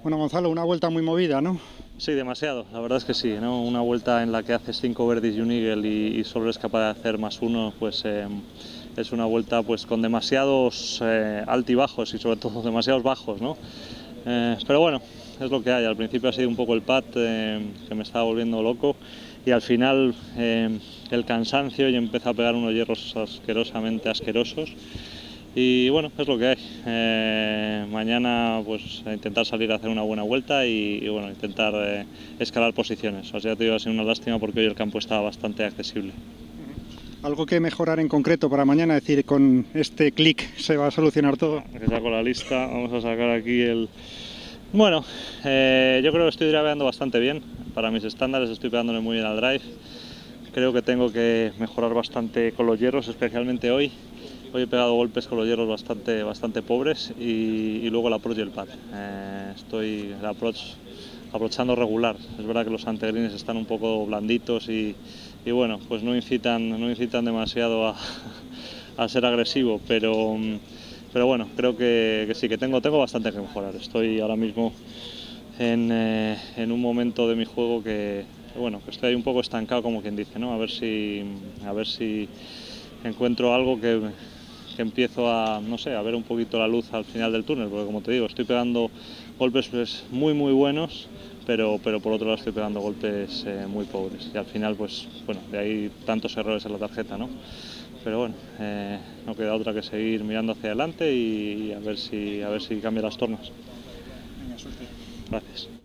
Bueno, Gonzalo, una vuelta muy movida, ¿no? Sí, demasiado, la verdad es que sí, ¿no? Una vuelta en la que haces 5 birdies y un eagle y solo eres capaz de hacer +1, pues es una vuelta pues con demasiados altibajos y sobre todo demasiados bajos, ¿no? Pero bueno, es lo que hay. Al principio ha sido un poco el pad que me estaba volviendo loco y al final el cansancio y empezó a pegar unos hierros asquerosamente asquerosos. Y bueno, es lo que hay. Mañana pues a intentar salir a hacer una buena vuelta y bueno, intentar escalar posiciones. O sea, te digo, ha sido una lástima porque hoy el campo estaba bastante accesible. Algo que mejorar en concreto para mañana, es decir, con este clic se va a solucionar todo. Que saco la lista, vamos a sacar aquí el... Bueno, yo creo que estoy driveando bastante bien. Para mis estándares estoy pegándole muy bien al drive. Creo que tengo que mejorar bastante con los hierros, especialmente hoy. Hoy he pegado golpes con los hierros bastante pobres y luego el approach y el pad. Estoy el approachando regular. Es verdad que los antegreens están un poco blanditos y bueno, pues no incitan demasiado a ser agresivo, pero bueno, creo que sí, que tengo bastante que mejorar. Estoy ahora mismo en un momento de mi juego que bueno, que estoy ahí un poco estancado, como quien dice, ¿no? A ver si encuentro algo que empiezo a, no sé, a ver un poquito la luz al final del túnel, porque como te digo, estoy pegando golpes pues, muy buenos, pero por otro lado estoy pegando golpes muy pobres y al final pues bueno, de ahí tantos errores en la tarjeta, ¿no? Pero bueno, no queda otra que seguir mirando hacia adelante y a ver si cambia las tornas. Venga, suerte. Gracias.